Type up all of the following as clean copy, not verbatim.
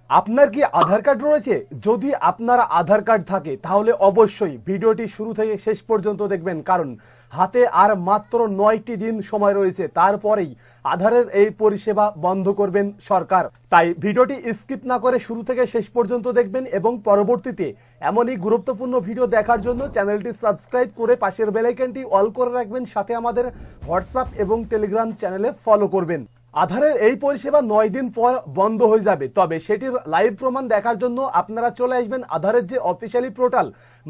আপনার কি আধার কার্ড রয়েছে? যদি আপনার আধার কার্ড থাকে তাহলে অবশ্যই ভিডিওটি শুরু থেকে শেষ পর্যন্ত দেখবেন, কারণ হাতে আর মাত্র 9টি দিন সময় রয়েছে, তারপরেই আধারের এই পরিষেবা বন্ধ করবেন সরকার। তাই ভিডিওটি স্কিপ না করে শুরু থেকে শেষ পর্যন্ত দেখবেন এবং পরবর্তীতে এমনই গুরুত্বপূর্ণ ভিডিও দেখার জন্য চ্যানেলটি সাবস্ক্রাইব করে পাশের বেল আইকনটি অল করে রাখবেন, সাথে আমাদের হোয়াটসঅ্যাপ এবং টেলিগ্রাম চ্যানেলে ফলো করবেন। আধারের এই পরিষেবা 9 দিন পর বন্ধ হয়ে যাবে, তবে সেটির লাইভ প্রমাণ দেখার জন্য আপনারা চলে আসবেন আধারের যে অফিসিয়ালি পোর্টাল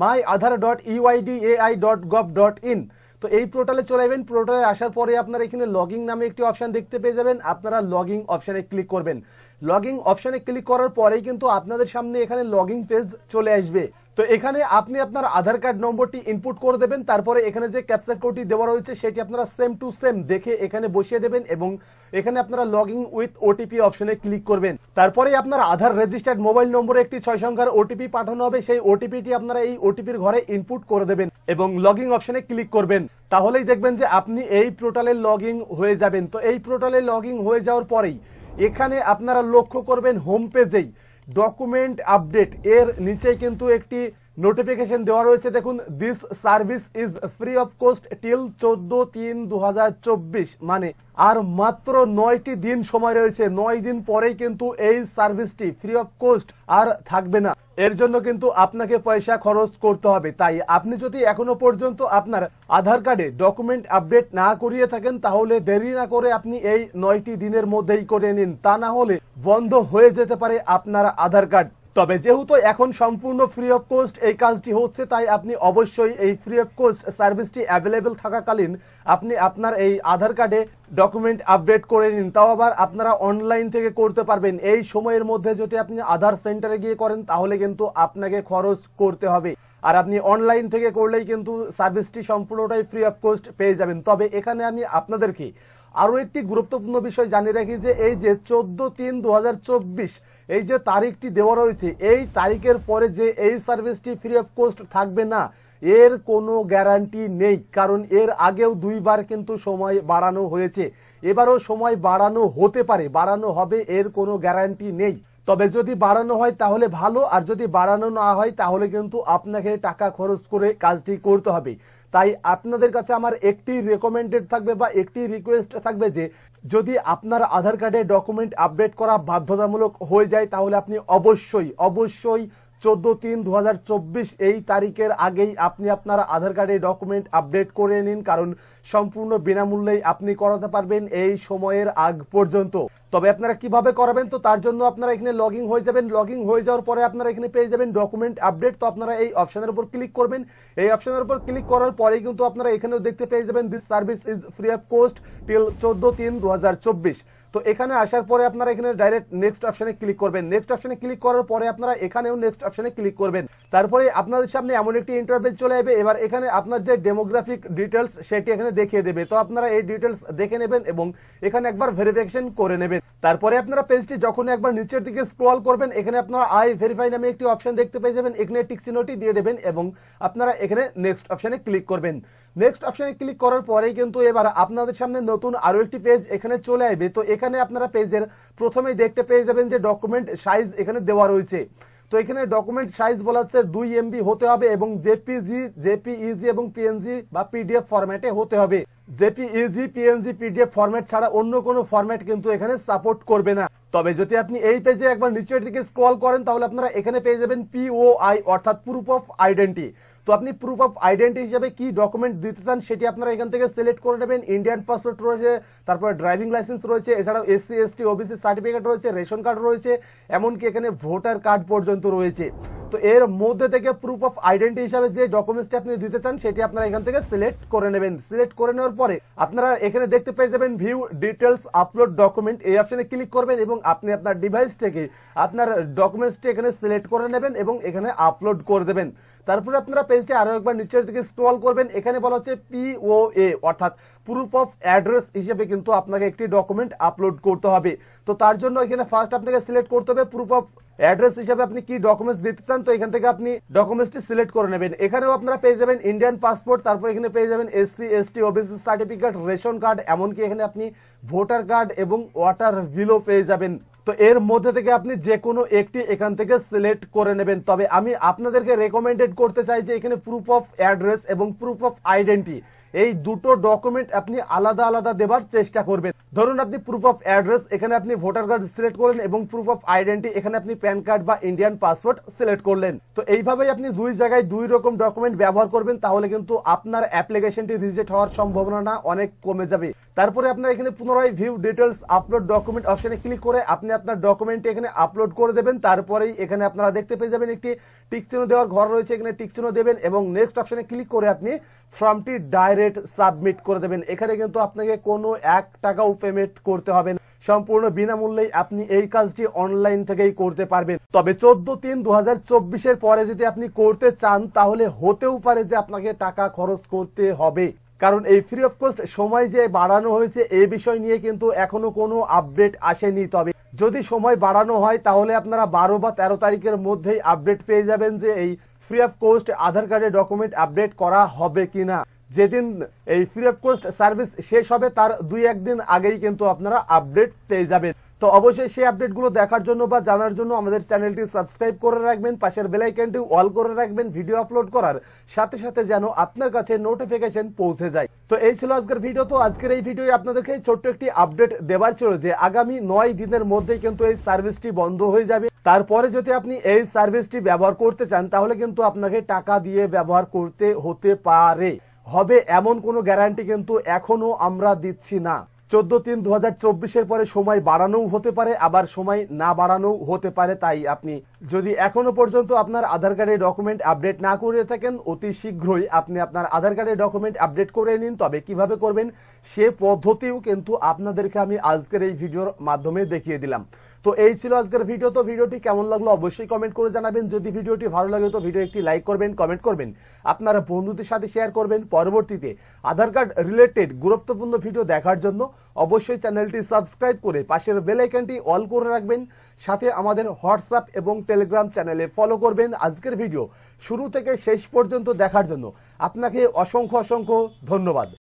myaadhar.uidai.gov.in। তো এই পোর্টালে চলে আসবেন। পোর্টালে আসার পরে আপনারা এখানে লগইন নামে একটি অপশন দেখতে পেয়ে যাবেন। আপনারা লগইন অপশনে ক্লিক করবেন। লগইন অপশনে ক্লিক করার পরেই কিন্তু আপনাদের সামনে এখানে লগইন পেজ চলে আসবে। তো এখানে আপনি আপনার আধার কার্ড নম্বরটি ইনপুট করে দেবেন, তারপরে এখানে যে ক্যাপচা কোডটি দেওয়া রয়েছে সেটি আপনারা সেম টু সেম দেখে এখানে বসিয়ে দেবেন এবং এখানে আপনারা লগইন উইথ ওটিপি অপশনে ক্লিক করবেন। তারপরে আপনার আধার রেজিস্টার্ড মোবাইল নম্বরে একটি 6 সংখ্যার ওটিপি পাঠানো হবে, সেই ওটিপিটি আপনারা এই ওটিপির ঘরে ইনপুট করে দেবেন এবং লগইন অপশনে ক্লিক করবেন। তাহলেই দেখবেন যে আপনি এই পোর্টালে লগইন হয়ে যাবেন। তো এই পোর্টালে লগইন হয়ে যাওয়ার পরেই এখানে আপনারা লক্ষ্য করবেন হোম পেজেই ডকুমেন্ট আপডেট এর নিচে কিন্তু একটি নোটিফিকেশন দেওয়া রয়েছে। দেখুন, this service is free of cost till 14/3/2024, মানে আর মাত্র 9টি দিন সময় রয়েছে। 9 দিন পরেই কিন্তু এই সার্ভিসটি ফ্রি অফ কস্ট আর থাকবে না। এর জন্য কিন্তু আপনাকে পয়সা খরচ করতে হবে। তাই আপনি যদি এখনো পর্যন্ত আপনার আধার কার্ডে ডকুমেন্ট আপডেট না করিয়ে থাকেন তাহলে দেরি না করে আপনি এই 9টি দিনের মধ্যেই করে নিন, তা না হলে বন্ধ হয়ে যেতে পারে আপনার আধার কার্ড। তবে যেহেতু এখন সম্পূর্ণ ফ্রি অফ কস্ট এই কাজটি হচ্ছে, তাই আপনি অবশ্যই এই ফ্রি অফ কস্ট সার্ভিসটি অ্যাভেলেবেল থাকাকালীন আপনি আপনার এই আধার কার্ডে ডকুমেন্ট আপডেট করে নিন। তাও আবার আপনারা অনলাইন থেকে করতে পারবেন। এই সময়ের মধ্যে যদি আপনি আধার সেন্টারে গিয়ে করেন তাহলে কিন্তু আপনাকে খরচ করতে হবে, আর আপনি অনলাইন থেকে করলেই কিন্তু সার্ভিসটি সম্পূর্ণটাই ফ্রি অফ কস্ট পেয়ে যাবেন। তবে এখানে আমি আপনাদেরকে আরো একটি গুরুত্বপূর্ণ বিষয় জানিয়ে রাখি যে এই যে 14/3/2024 এই যে তারিখটি দেওয়া রয়েছে, এই তারিখের পরে যে এই সার্ভিসটি ফ্রি অফ কস্ট থাকবে না এর কোনো গ্যারান্টি নেই, কারণ এর আগেও 2বার কিন্তু সময় বাড়ানো হয়েছে, এবারও সময় বাড়ানো হতে পারে, বাড়ানো হবে, এর কোনো গ্যারান্টি নেই। তবে যদি বাড়ানো হয় তাহলে ভালো, আর যদি বাড়ানো না হয় তাহলে কিন্তু আপনাকে টাকা খরচ করে কাজটি করতে হবে। তাই আপনাদের কাছে আমার একটি রেকমেন্ডেড থাকবে বা একটি রিকোয়েস্ট থাকবে যে যদি আপনার আধার কার্ডে ডকুমেন্ট আপডেট করা বাধ্যতামূলক হয়ে যায় তাহলে আপনি অবশ্যই 14/3/2024 এই তারিখের আগেই আপনি আপনার আধার কার্ডে ডকুমেন্ট আপডেট করে নিন, কারণ সম্পূর্ণ বিনামূল্যেই আপনি করাতে পারবেন এই সময়ের আগ পর্যন্ত। তবে আপনারা কিভাবে করাবেন, তো তার জন্য আপনারা এখানে লগইন হয়ে যাবেন। লগইন হয়ে যাওয়ার পরে আপনারা এখানে পেয়ে যাবেন ডকুমেন্ট আপডেট। তো আপনারা এই অপশনের উপর ক্লিক করবেন। এই অপশনের উপর ক্লিক করার পরেই কিন্তু আপনারা এখানেও দেখতে পেয়ে যাবেন this service is free of cost till 14/3/2024। তো এখানে আসার পরে আপনারা এখানে ডাইরেক্ট নেক্সট অপশনে ক্লিক করবেন। নেক্সট অপশনে ক্লিক করার পরে আপনারা এখানেও নেক্সট অপশনে ক্লিক করবেন। তারপরে আপনাদের সামনে এমন একটি ইন্টারফেস চলে আসবে। এবার এখানে আপনার যে ডেমোগ্রাফিক ডিটেলস সেটি এখানে দেখিয়ে দেবে। তো আপনারা এই ডিটেলস দেখে নেবেন এবং এখানে একবার ভেরিফিকেশন করে নেবেন। তারপরে আপনারা পেজটি যখন একবার নিচের দিকে স্ক্রল করবেন এখানে আপনারা আই ভেরিফাই নামে একটি অপশন দেখতে পেয়ে যাবেন। এখানে টিক চিহ্নটি দিয়ে দেবেন এবং আপনারা এখানে নেক্সট অপশনে ক্লিক করবেন। নেক্সট অপশনে ক্লিক করার পরেই কিন্তু এবার আপনাদের সামনে নতুন আরো একটি পেজ এখানে চলে আসবে। তো এখানে আপনারা পেজের প্রথমেই দেখতে পেয়ে যাবেন যে ডকুমেন্ট সাইজ এখানে দেওয়া রয়েছে। তো এখানে ডকুমেন্ট সাইজ বলা হচ্ছে 2 MB হতে হবে এবং জেপিইজি এবং পিএনজি বা পিডিএফ ফরম্যাটে হতে হবে। জেপিইজি, পিএনজি, পিডিএফ ফরম্যাট ছাড়া অন্য কোনো ফরম্যাট কিন্তু এখানে সাপোর্ট করবে না। তবে যদি আপনি এই পেজে একবার নিচের দিকে স্ক্রল করেন তাহলে আপনারা এখানে পেয়ে যাবেন পিওআই অর্থাৎ প্রুফ অফ আইডেন্টি। তো আপনি প্রুফ অফ আইডেন্টি হিসেবে কি ডকুমেন্ট দিতে চান সেটি আপনারা এখান থেকে সিলেক্ট করে নেবেন। ইন্ডিয়ান পাসপোর্ট রয়েছে, তারপরে ড্রাইভিং লাইসেন্স রয়েছে, এছাড়াও এসসি এসটি ওবিসি সার্টিফিকেট রয়েছে, রেশন কার্ড রয়েছে, এমনকি এখানে ভোটার কার্ড পর্যন্ত রয়েছে। তো এর মধ্যে থেকে প্রুফ অফ আইডেন্টি হিসাবে যে ডকুমেন্টসটি আপনি দিতে চান সেটি আপনারা এখান থেকে সিলেক্ট করে নেবেন। সিলেক্ট করে নেওয়ার পরে আপনারা এখানে দেখতে পেয়ে যাবেন ভিউ ডিটেলস আপলোড ডকুমেন্ট, এই অপশনে ক্লিক করবেন এবং আপনি আপনার ডিভাইস থেকে আপনার ডকুমেন্টসটি এখানে সিলেক্ট করে নেবেন এবং এখানে আপলোড করে দেবেন। তারপরে আপনারা পেজটি আরো একবার নিচের দিকে স্ক্রল করবেন। এখানে বলা হচ্ছে পিওএ অর্থাৎ প্রুফ অফ অ্যাড্রেস হিসেবে কিন্তু আপনাকে একটি ডকুমেন্ট আপলোড করতে হবে। তো তার জন্য এখানে ফার্স্ট আপনাকে সিলেক্ট করতে হবে প্রুফ অফ অ্যাড্রেস হিসেবে আপনি কি ডকুমেন্টস দিতে চান। তো এখান থেকে আপনি ডকুমেন্টসটি সিলেক্ট করে নেবেন। এখানেও আপনারা পেয়ে যাবেন ইন্ডিয়ান পাসপোর্ট, তারপর এখানে পেয়ে যাবেন SC ST OBC certificate, ration card, এমনকি এখানে আপনি ভোটার কার্ড এবং ওয়াটার বিলও পেয়ে যাবেন। তো এর মধ্যে থেকে আপনি যে কোনো একটি এখান থেকে সিলেক্ট করে নেবেন। তবে আমি আপনাদেরকে রেকমেন্ডেড করতে চাই যে এখানে প্রুফ অফ অ্যাড্রেস এবং প্রুফ অফ আইডেন্টি এই দুটো ডকুমেন্ট আপনি আলাদা আলাদা দেবার চেষ্টা করবেন। ধরুন আপনি প্রুফ অফ অ্যাড্রেস এখানে আপনি ভোটার কার্ড সিলেক্ট করলেন এবং প্রুফ অফ আইডেন্টি এখানে আপনি প্যান কার্ড বা ইন্ডিয়ান পাসপোর্ট সিলেক্ট করলেন। তো এইভাবেই আপনি দুই জায়গায় দুই রকম ডকুমেন্ট ব্যবহার করবেন, তাহলে কিন্তু আপনার অ্যাপ্লিকেশনটি রিজেক্ট হওয়ার সম্ভাবনা অনেক কমে যাবে। তারপরে আপনার এখানে পুনরায় ভিউ ডিটেলস আপলোড ডকুমেন্ট অপশনে ক্লিক করে আপনি আপনার ডকুমেন্টটি এখানে আপলোড করে দেবেন। তারপরেই এখানে আপনারা দেখতে পেয়ে যাবেন একটি টিক চিহ্ন দেওয়ার ঘর রয়েছে, এখানে টিক চিহ্ন দেবেন এবং নেক্সট অপশনে ক্লিক করে আপনি ফর্মটি ডাইরেক্ট সাবমিট করে দেবেন। এখানে কিন্তু আপনাকে কোনো 1 টাকাও পেমেন্ট করতে হবে না, সম্পূর্ণ বিনামূল্যেই আপনি এই কাজটি অনলাইন থেকেই করতে পারবেন। তবে 14/3/2024 পরে যদি আপনি করতে চান তাহলে হতেও পারে যে আপনাকে টাকা খরচ করতে হবে, কারণ এই ফ্রি অফ কস্ট সময় যে বাড়ানো হয়েছে এই বিষয় নিয়ে কিন্তু এখনো কোনো আপডেট আসেনি। তবে যদি সময় বাড়ানো হয় তাহলে আপনারা 12 বা 13 তারিখের মধ্যেই আপডেট পেয়ে যাবেন যে এই ফ্রি অফ কস্ট আধার কার্ডের ডকুমেন্ট আপডেট করা হবে কিনা। যেদিন এই ফ্রি অফ কস্ট সার্ভিস শেষ হবে তার 2-1 দিন আগেই কিন্তু আপনারা আপডেট পেয়ে যাবেন। তো অবশ্যই সেই আপডেটগুলো দেখার জন্য বা জানার জন্য আমাদের চ্যানেলটি সাবস্ক্রাইব করে রাখবেন, পাশের বেল আইকনটি অল করে রাখবেন ভিডিও আপলোড করার সাথে সাথে যেন আপনার কাছে নোটিফিকেশন পৌঁছে যায়। তো এই ছিল আজকের ভিডিও। তো আজকের এই ভিডিওয়ে আপনাদেরকে ছোট্ট একটি আপডেট দেবার ছিল যে আগামী 9 দিনের মধ্যেই কিন্তু এই সার্ভিসটি বন্ধ হয়ে যাবে। তারপরে যদি আপনি এই সার্ভিসটি ব্যবহার করতে চান তাহলে কিন্তু আপনাকে টাকা দিয়ে ব্যবহার করতে হতে পারে, হবে এমন কোনো গ্যারান্টি কিন্তু এখনো আমরা দিচ্ছি না। 14/3/2024 পরে সময় বাড়ানো হতে পারে, আবার সময় না বাড়ানো হতে পারে। তাই আপনি যদি এখনো পর্যন্ত আপনার আধার কার্ডের ডকুমেন্ট আপডেট না করে থাকেন অতি শীঘ্রই আপনি আপনার আধার কার্ডের ডকুমেন্ট আপডেট করে নিন। তবে কিভাবে করবেন সে পদ্ধতিও কিন্তু আপনাদেরকে আমি আজকের এই ভিডিওর মাধ্যমে দেখিয়ে দিলাম। তো এই ছিল আজকের ভিডিও। তো ভিডিওটি কেমন লাগলো অবশ্যই কমেন্ট করে জানাবেন। যদি ভিডিওটি ভালো লাগে তো ভিডিও একটি লাইক করবেন, কমেন্ট করবেন, আপনারা বন্ধুদের সাথে শেয়ার করবেন। পরবর্তীতে আধার কার্ড রিলেটেড গুরুত্বপূর্ণ ভিডিও দেখার জন্য অবশ্যই চ্যানেলটি সাবস্ক্রাইব করে পাশের বেল আইকনটি অল করে রাখবেন। সাথে আমাদের হোয়াটসঅ্যাপ এবং টেলিগ্রাম চ্যানেলে ফলো করবেন। আজকের ভিডিও শুরু থেকে শেষ পর্যন্ত দেখার জন্য আপনাকে অসংখ্য অসংখ্য ধন্যবাদ।